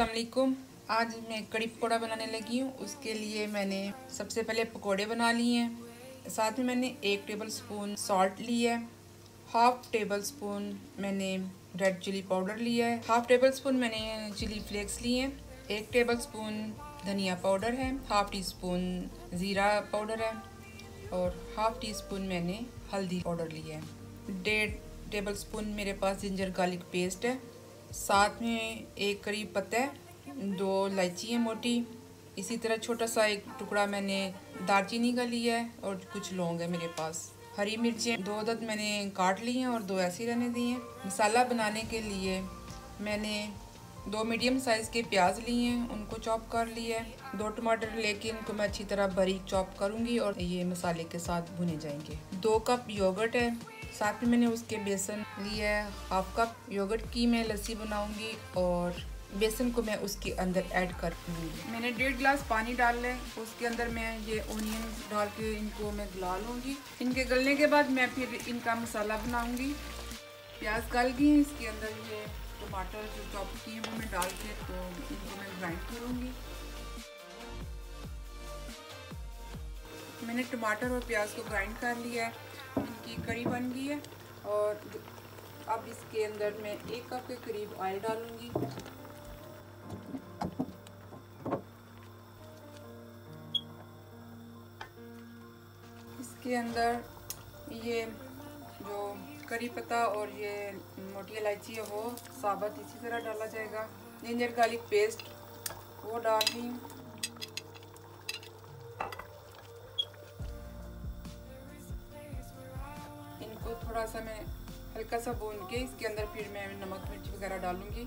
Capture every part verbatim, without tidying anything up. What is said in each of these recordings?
अस्सलामुअलैकुम। आज मैं कड़ी पकौड़ा बनाने लगी हूँ। उसके लिए मैंने सबसे पहले पकोड़े बना लिए हैं। साथ में मैंने एक टेबल स्पून सॉल्ट लिया है, हाफ टेबल स्पून मैंने रेड चिली पाउडर लिया है, हाफ टेबल स्पून मैंने चिली फ्लेक्स लिए हैं, एक टेबल स्पून धनिया पाउडर है, हाफ टी स्पून ज़ीरा पाउडर है और हाफ टी स्पून मैंने हल्दी पाउडर लिया है। डेढ़ टेबल स्पून मेरे पास जिंजर गार्लिक पेस्ट है। साथ में एक करी पत्ता है, दो इलायची है मोटी, इसी तरह छोटा सा एक टुकड़ा मैंने दालचीनी का लिया है और कुछ लौंग है मेरे पास। हरी मिर्चें दो अदद मैंने काट ली हैं और दो ऐसे रहने दी हैं। मसाला बनाने के लिए मैंने दो मीडियम साइज़ के प्याज लिए हैं, उनको चॉप कर लिया है। दो टमाटर लेके इनको मैं अच्छी तरह बारीक चॉप करूँगी और ये मसाले के साथ भुने जाएंगे। दो कप योगर्ट है, साथ में मैंने उसके बेसन लिया है। हाफ कप योगर्ट की मैं लस्सी बनाऊंगी और बेसन को मैं उसके अंदर ऐड कर लूँगी। मैंने डेढ़ गिलास पानी डाल लें, उसके अंदर मैं ये ओनियन डाल के इनको मैं गला लूँगी। इनके गलने के बाद मैं फिर इनका मसाला बनाऊँगी। प्याज गल गई है, इसके अंदर ये टमाटर जो चॉप किए हैं वो मैं डाल के तो इनको मैं ग्राइंड करूँगी। मैंने टमाटर और प्याज को ग्राइंड कर लिया है, इनकी कड़ी बन गई है। और अब इसके अंदर मैं एक कप के करीब ऑयल डालूंगी। इसके अंदर ये जो करी पत्ता और ये मोटी इलायची है वो साबुत इसी तरह डाला जाएगा। जिंजर गार्लिक पेस्ट वो डाल दी। इनको थोड़ा सा मैं हल्का सा भून के इसके अंदर फिर मैं नमक मिर्च वगैरह डालूंगी।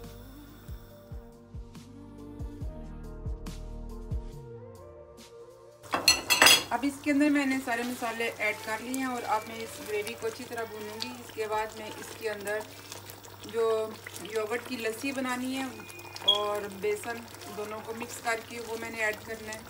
अब इसके अंदर मैंने सारे मसाले ऐड कर लिए हैं और अब मैं इस ग्रेवी को अच्छी तरह भूनूंगी। इसके बाद मैं इसके अंदर जो योगर्ट की लस्सी बनानी है और बेसन दोनों को मिक्स करके वो मैंने ऐड करना है।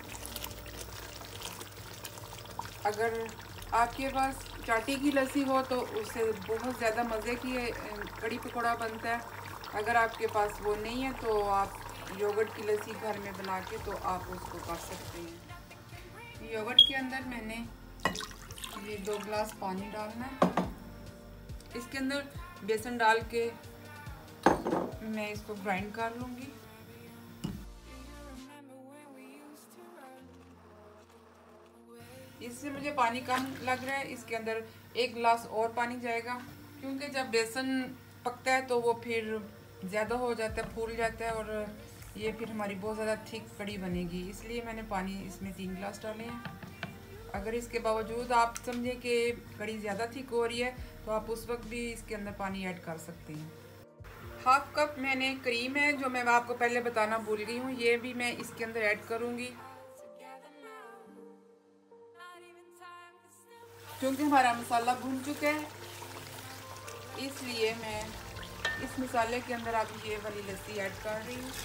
अगर आपके पास चाटी की लस्सी हो तो उससे बहुत ज़्यादा मज़े की कड़ी पकौड़ा बनता है। अगर आपके पास वो नहीं है तो आप योगर्ट की लस्सी घर में बना के तो आप उसको कर सकते हैं। योगर्ट के अंदर मैंने ये दो गिलास पानी डालना है। इसके अंदर बेसन डाल के मैं इसको ग्राइंड कर लूँगी। इससे मुझे पानी कम लग रहा है, इसके अंदर एक गिलास और पानी जाएगा क्योंकि जब बेसन पकता है तो वो फिर ज़्यादा हो जाता है, फूल जाता है और ये फिर हमारी बहुत ज़्यादा थिक कड़ी बनेगी। इसलिए मैंने पानी इसमें तीन गिलास डाले हैं। अगर इसके बावजूद आप समझें कि कड़ी ज़्यादा थिक हो रही है तो आप उस वक्त भी इसके अंदर पानी ऐड कर सकते हैं। हाफ कप मैंने क्रीम है जो मैं आपको पहले बताना भूल गई हूँ, ये भी मैं इसके अंदर ऐड करूँगी। क्योंकि हमारा मसाला भून चुका है इसलिए मैं इस मसाले के अंदर अब ये वाली लस्सी ऐड कर रही हूँ।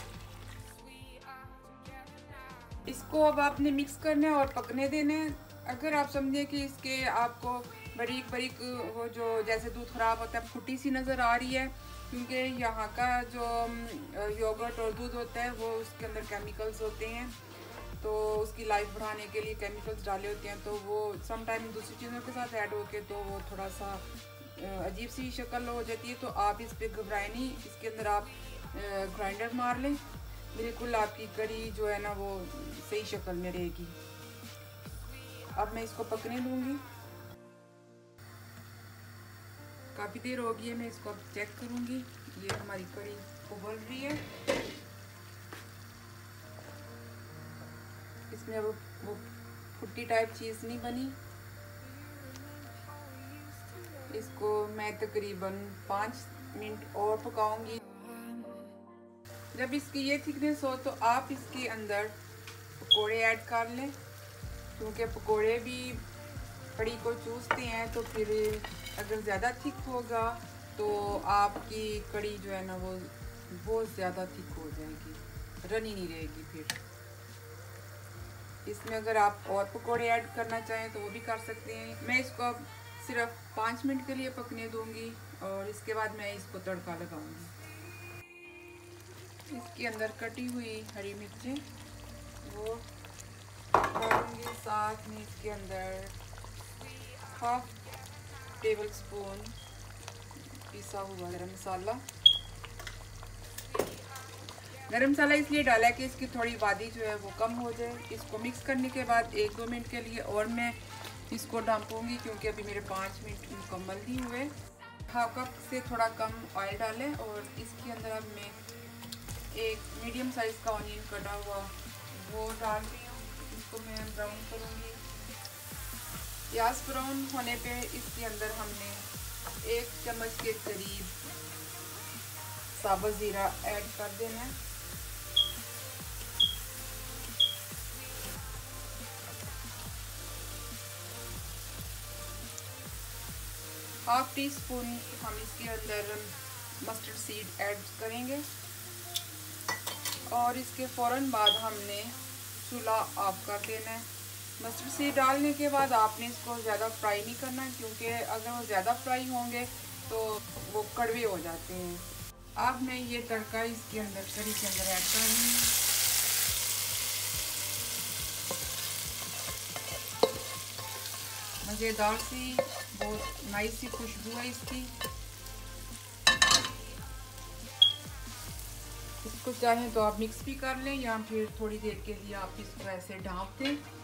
इसको अब आपने मिक्स करना है और पकने देना है। अगर आप समझें कि इसके आपको बारीक बारीक वो जो जैसे दूध ख़राब होता है फुटी सी नज़र आ रही है, क्योंकि यहाँ का जो योगर्ट और दूध होता है वो उसके अंदर केमिकल्स होते हैं, तो उसकी लाइफ बढ़ाने के लिए केमिकल्स डाले होते हैं, तो वो सम टाइम दूसरी चीज़ों के साथ ऐड होके तो वो थोड़ा सा अजीब सी शक्ल हो जाती है। तो आप इस पे घबराएं नहीं, इसके अंदर आप ग्राइंडर मार लें, बिल्कुल आपकी कड़ी जो है ना वो सही शक्ल में रहेगी। अब मैं इसको पकने दूंगी। काफ़ी देर हो गई है, मैं इसको अब चेक करूंगी। ये हमारी कड़ी उबल रही है, इसमें वो वो फुट्टी टाइप चीज़ नहीं बनी। इसको मैं तकरीबन पाँच मिनट और पकाऊंगी। जब इसकी ये थिकनेस हो तो आप इसके अंदर पकोड़े ऐड कर लें, क्योंकि पकोड़े भी कड़ी को चूसते हैं, तो फिर अगर ज़्यादा थिक होगा तो आपकी कड़ी जो है ना वो बहुत ज़्यादा थिक हो जाएगी, रनी नहीं रहेगी। फिर इसमें अगर आप और पकोड़े ऐड करना चाहें तो वो भी कर सकते हैं। मैं इसको अब सिर्फ पाँच मिनट के लिए पकने दूंगी और इसके बाद मैं इसको तड़का लगाऊंगी। इसके अंदर कटी हुई हरी मिर्चें वो डालूंगी। साथ में इसके अंदर हाफ टेबल स्पून पिसा हुआ गरम मसाला। गरम मसाला इसलिए डाला है कि इसकी थोड़ी वादी जो है वो कम हो जाए। इसको मिक्स करने के बाद एक दो मिनट के लिए और मैं इसको ढांपूंगी, क्योंकि अभी मेरे पाँच मिनट मुकम्मल नहीं हुए। हाफ कप से थोड़ा कम ऑयल डालें और इसके अंदर अब मैं एक मीडियम साइज़ का ऑनियन कटा हुआ वो डाल रही हूँ। इसको मैं ब्राउन करूँगी। प्याज ब्राउन होने पे इसके अंदर हमने एक चम्मच के करीब साबुत ज़ीरा ऐड कर देना है। हाफ टी स्पून हम इसके अंदर मस्टर्ड सीड ऐड करेंगे और इसके फ़ौरन बाद हमने चूल्हा ऑफ कर देना है। मस्टर्ड सीड डालने के बाद आपने इसको ज़्यादा फ्राई नहीं करना, क्योंकि अगर वो ज़्यादा फ्राई होंगे तो वो कड़वे हो जाते हैं। अब मैं ये तड़का इसके अंदर करी के अंदर ऐड कर रही हूँ। मज़ेदार सी बहुत नाइस सी खुशबू है इसकी। इसको चाहें तो आप मिक्स भी कर लें या फिर थोड़ी देर के लिए आप इसको ऐसे ढाँप दें।